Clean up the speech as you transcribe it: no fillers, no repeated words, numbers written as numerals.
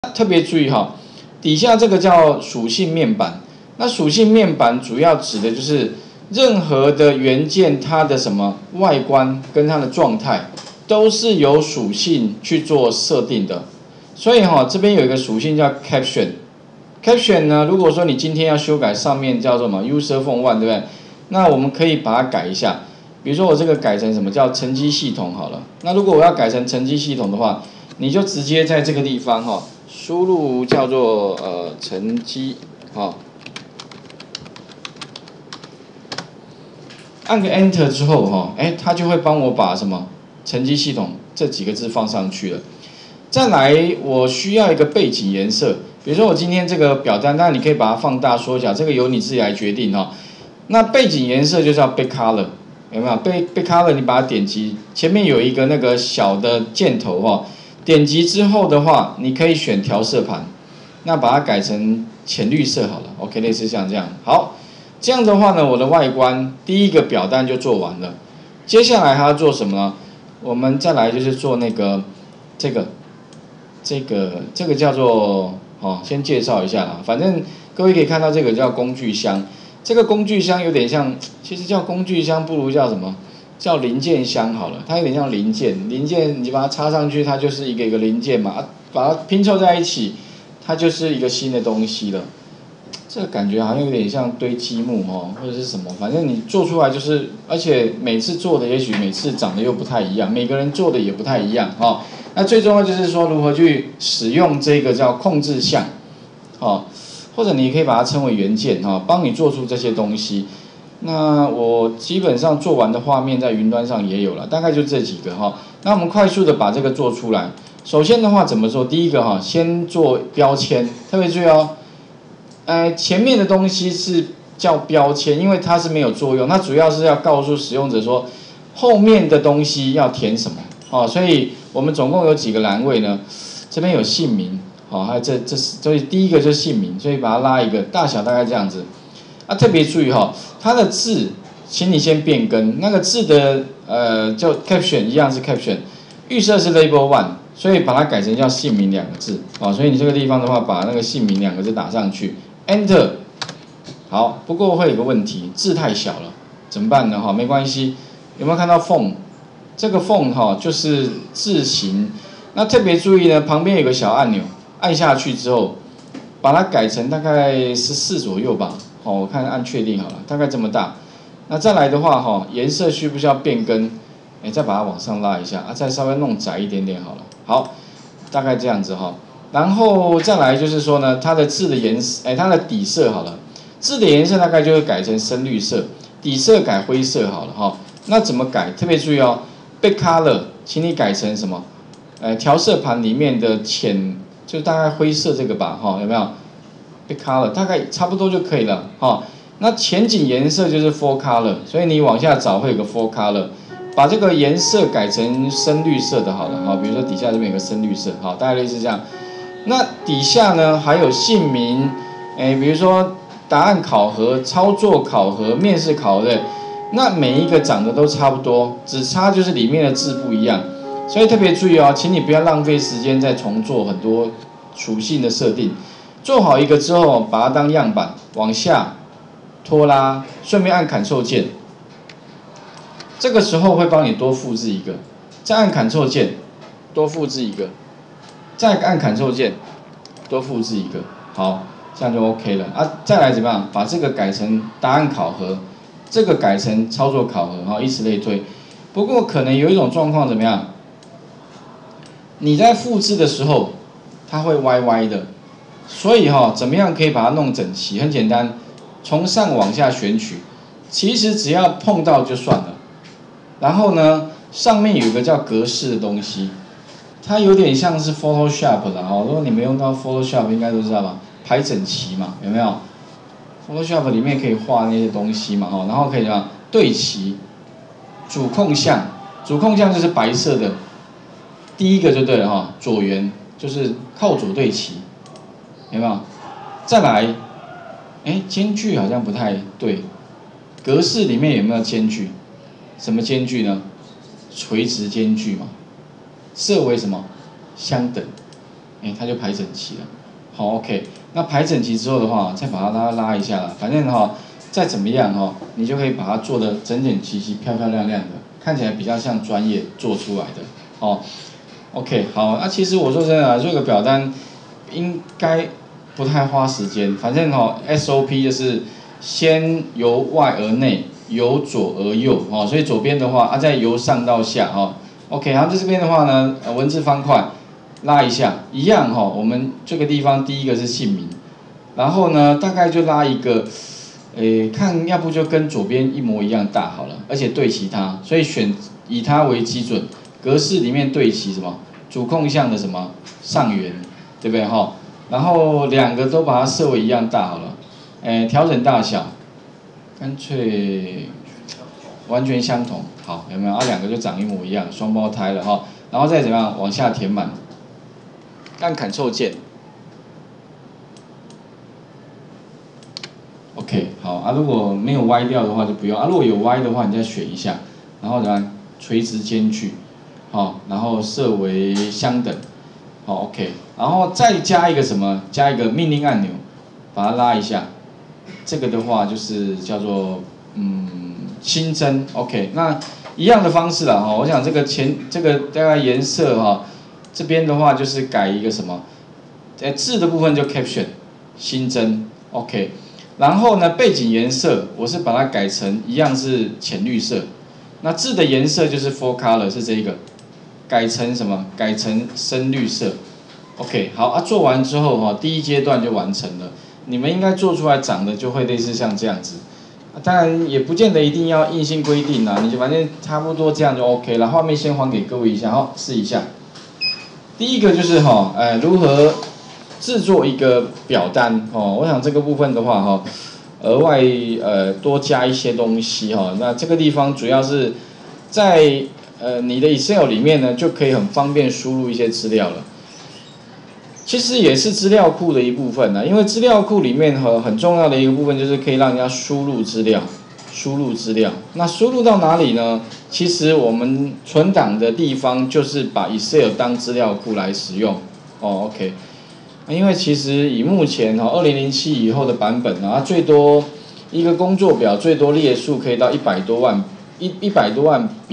特别注意哈，底下这个叫属性面板。那属性面板主要指的就是任何的元件它的什么外观跟它的状态，都是由属性去做设定的。所以哈，这边有一个属性叫 caption。caption 呢，如果说你今天要修改上面叫做什么 user form one， 对不对？那我们可以把它改一下。比如说我这个改成什么叫成绩系统好了。那如果我要改成成绩系统的话，你就直接在这个地方哈，输入叫做成绩哈，按个 Enter 之后哈，它就会帮我把什么成绩系统这几个字放上去了。再来，我需要一个背景颜色，比如说我今天这个表单，当然你可以把它放大缩小，这个由你自己来决定哈。那背景颜色就叫 backcolor。有没有backcolor？ 你把它点击，前面有一个那个小的箭头哈，点击之后的话，你可以选调色盘，那把它改成浅绿色好了 ，OK， 类似像这样。好，这样的话呢，我的外观第一个表单就做完了。接下来还要做什么呢？我们再来就是做那个这个叫做先介绍一下啦，反正各位可以看到这个叫工具箱。这个工具箱有点像，其实叫工具箱不如叫什么？叫零件箱好了，它有点像零件。零件你把它插上去，它就是一个一个零件嘛，把它拼凑在一起，它就是一个新的东西了。这个感觉好像有点像堆积木或者是什么，反正你做出来就是，而且每次做的也许每次长得又不太一样，每个人做的也不太一样那最重要就是说如何去使用这个叫控制项或者你可以把它称为元件帮你做出这些东西。那我基本上做完的画面在云端上也有了，大概就这几个那我们快速的把这个做出来。首先的话怎么做？第一个先做标签，特别注意前面的东西是叫标签，因为它是没有作用，它主要是要告诉使用者说后面的东西要填什么所以我们总共有几个栏位呢？这边有姓名。还有所以第一个就是姓名，所以把它拉一个，大小大概这样子。特别注意它的字，请你先变更，那个字的就 caption 一样是 caption， 预设是 label one， 所以把它改成叫姓名两个字所以你这个地方的话，把那个姓名两个字打上去 ，enter。好，不过会有个问题，字太小了，怎么办呢？没关系，有没有看到 font？ 这个 font 就是字形，那特别注意呢，旁边有个小按钮。按下去之后，把它改成大概14左右吧。我看按确定好了，大概这么大。那再来的话颜色需不需要变更？再把它往上拉一下再稍微弄窄一点点好了。好，大概这样子然后再来就是说呢，它的字的颜色，它的底色好了，字的颜色大概就会改成深绿色，底色改灰色好了那怎么改？特别注意backcolor， 请你改成什么？调色盘里面的浅。就大概灰色这个吧有没有 ？backcolor 大概差不多就可以了那前景颜色就是 forecolor， 所以你往下找会有个 forecolor， 把这个颜色改成深绿色的好了比如说底下这边有个深绿色大概类似这样。那底下呢还有姓名，比如说答案考核、操作考核、面试考核的，那每一个长得都差不多，只差就是里面的字不一样。所以特别注意请你不要浪费时间再重做很多属性的设定。做好一个之后，把它当样板往下拖拉，顺便按 Ctrl 键。这个时候会帮你多复制一个，再按 Ctrl 键，多复制一个，再按 Ctrl 键，多复制一个。好，这样就 OK 了再来怎么样？把这个改成答案考核，这个改成操作考核以此类推。不过可能有一种状况怎么样？你在复制的时候，它会歪歪的，所以怎么样可以把它弄整齐？很简单，从上往下选取，其实只要碰到就算了。然后呢，上面有一个叫格式的东西，它有点像是 Photoshop 啦如果你没用到 Photoshop， 应该都知道吧？排整齐嘛，有没有 ？Photoshop 里面可以画那些东西嘛然后可以什么对齐，主控项，主控项就是白色的。第一个就对了左圆就是靠左对齐，有没有？再来，间距好像不太对，格式里面有没有间距？什么间距呢？垂直间距嘛，设为什么？相等。 它就排整齐了。好 ，OK， 那排整齐之后的话，再把它拉一下啦，反正再怎么样你就可以把它做的整整齐齐、漂漂亮亮的，看起来比较像专业做出来的。OK， 好，那其实我说真的做个表单应该不太花时间，反正SOP 就是先由外而内，由左而右所以左边的话再由上到下OK， 然后在这边的话呢，文字方块拉一下，一样我们这个地方第一个是姓名，然后呢大概就拉一个，看要不就跟左边一模一样大好了，而且对齐它，所以以它为基准。格式里面对齐什么主控项的什么上缘，对不对然后两个都把它设为一样大好了，调整大小，干脆完全相同，好有没有？两个就长一模一样，双胞胎了然后再怎么样往下填满，按 Ctrl 键 ，OK 好如果没有歪掉的话就不用如果有歪的话你再选一下，然后怎么样垂直间距。然后设为相等，OK， 然后再加一个什么？加一个命令按钮，把它拉一下。这个的话就是叫做新增 ，OK， 那一样的方式啦我想这个大概颜色这边的话就是改一个什么？字的部分就 caption 新增 ，OK， 然后呢背景颜色我是把它改成一样是浅绿色，那字的颜色就是 full color 是这一个。改成什么？改成深绿色 ，OK， 好做完之后第一阶段就完成了。你们应该做出来长得就会类似像这样子，当然也不见得一定要硬性规定你就反正差不多这样就 OK 了。画面先还给各位一下试一下。第一个就是如何制作一个表单我想这个部分的话额外多加一些东西那这个地方主要是在你的 Excel 里面呢，就可以很方便输入一些资料了。其实也是资料库的一部分因为资料库里面很重要的一个部分就是可以让人家输入资料。那输入到哪里呢？其实我们存档的地方就是把 Excel 当资料库来使用。OK， 因为其实以目前2007以后的版本最多一个工作表最多列数可以到100多万。100多万